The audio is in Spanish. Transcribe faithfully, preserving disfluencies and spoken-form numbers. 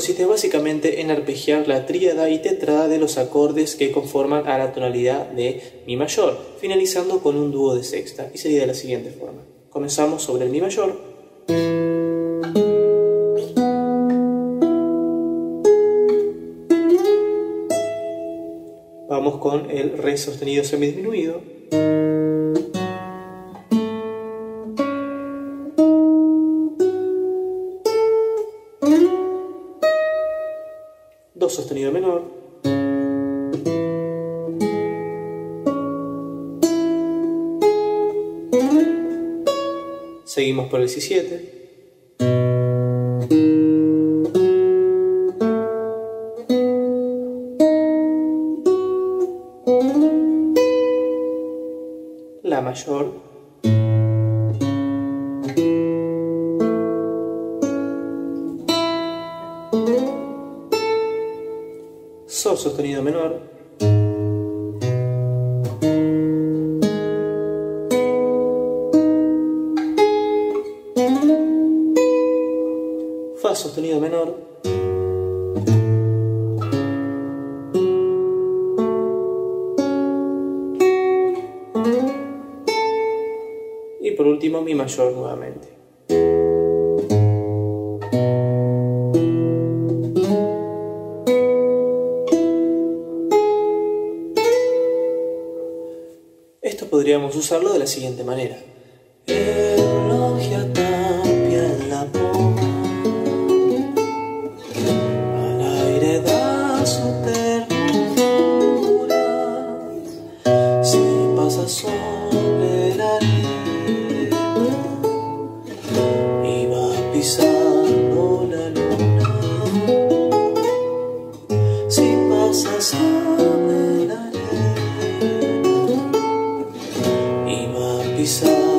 consiste básicamente en arpegiar la tríada y tetrada de los acordes que conforman a la tonalidad de Mi mayor, finalizando con un dúo de sexta, y sería de la siguiente forma. Comenzamos sobre el Mi mayor. Vamos con el Re sostenido semidisminuido. Do sostenido menor. Seguimos por el Si siete. La mayor. Sol sostenido menor. Fa sostenido menor. Y por último Mi mayor nuevamente. Esto podríamos usarlo de la siguiente manera. Eulogia Tapia en la boca, al aire da su ternura, si pasa sobre la arena y va pisando la luna, si pasa sobre la arena pisando